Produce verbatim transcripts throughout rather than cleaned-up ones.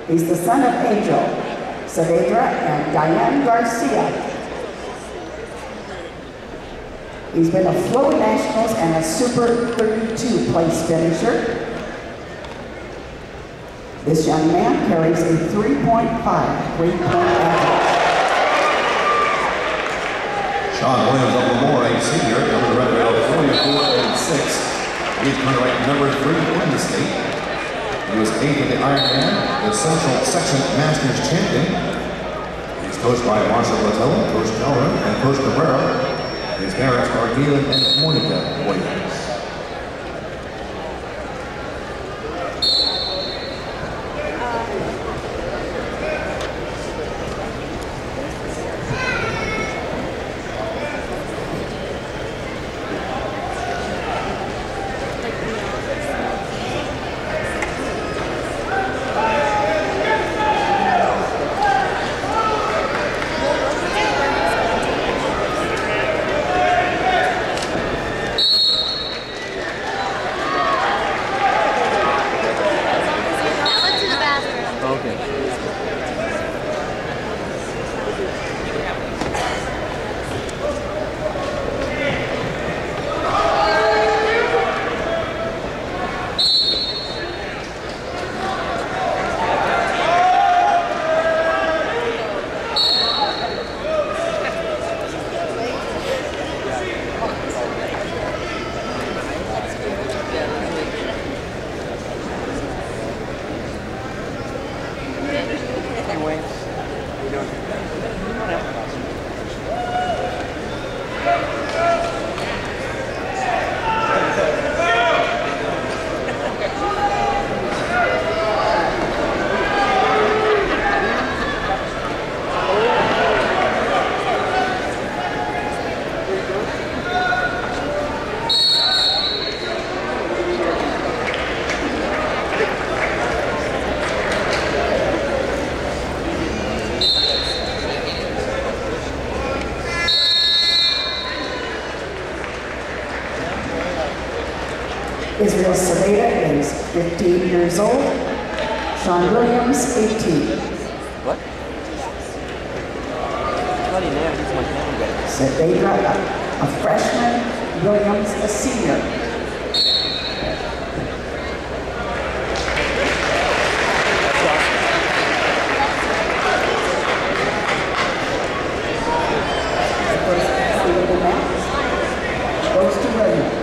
He's the son of Angel Saavedra and Diane Garcia. He's been a Flow Nationals and a Super thirty-two place finisher. This young man carries a three point five three-point average. Sean Williams of Lemoore, a senior, number the record of forty-four and six. He's currently ranked number three in the state. He was eighth in the Ironman, the Central Section Masters champion. He's coached by Marshall Latella, Coach Calvin, and Coach Cabrera. His parents are Galen and Monica Williams. Israel Saveda is fifteen years old. Sean Williams, eighteen. What? Saveda, a freshman. Williams, a senior. Goes to Williams.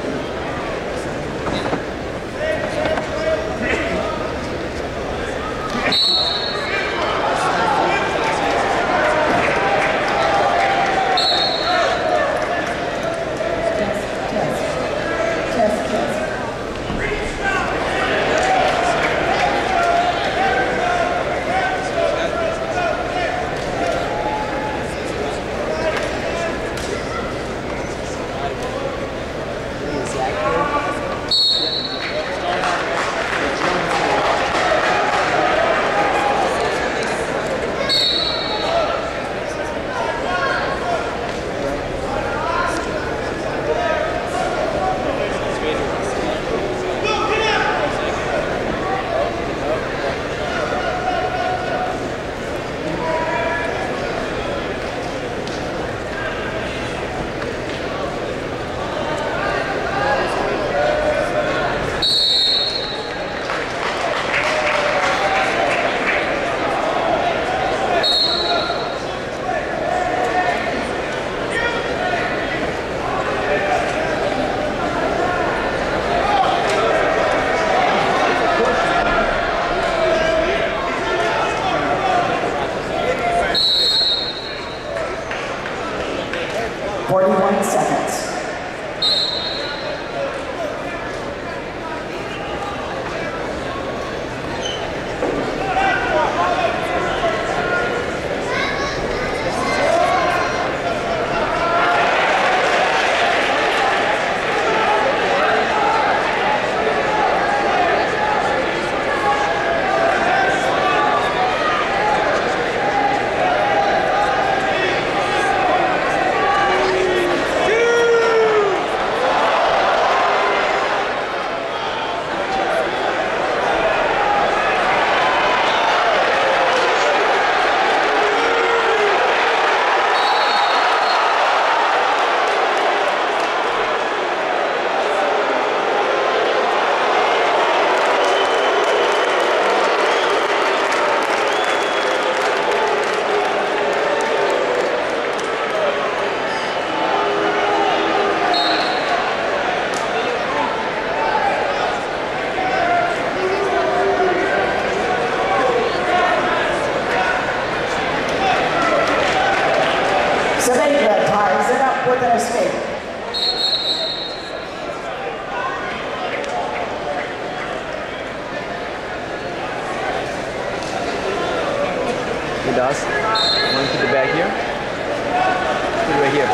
It does. I'm going to put it back here. Put it right here.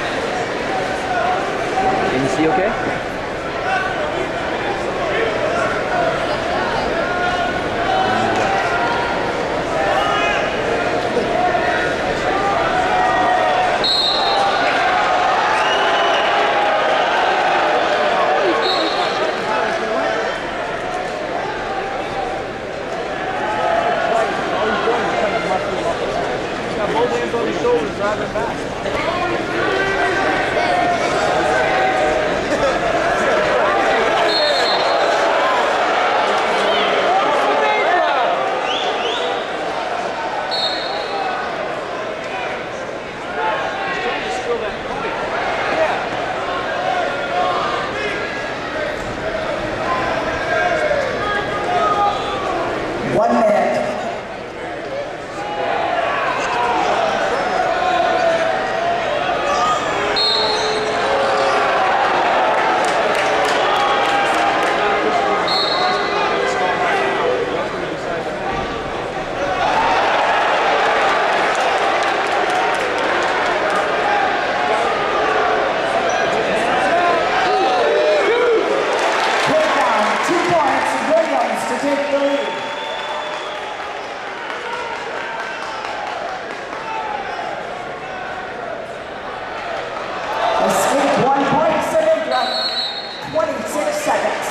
Can you see okay? Both hands on his shoulders, driving back. One minute. twenty-six seconds.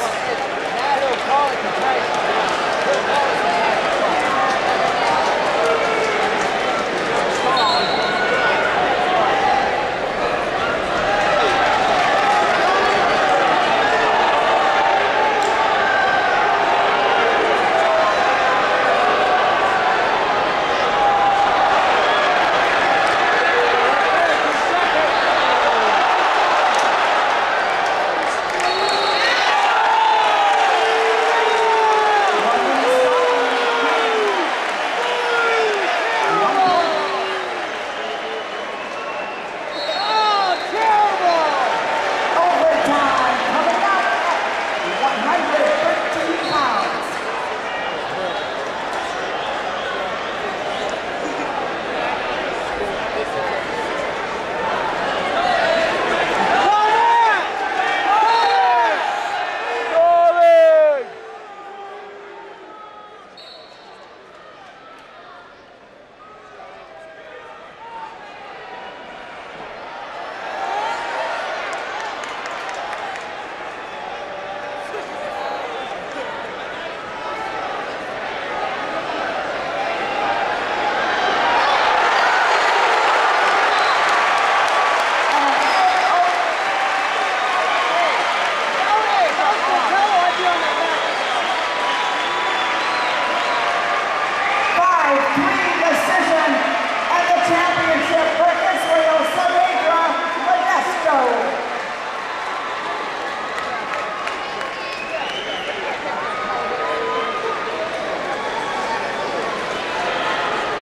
Five, three,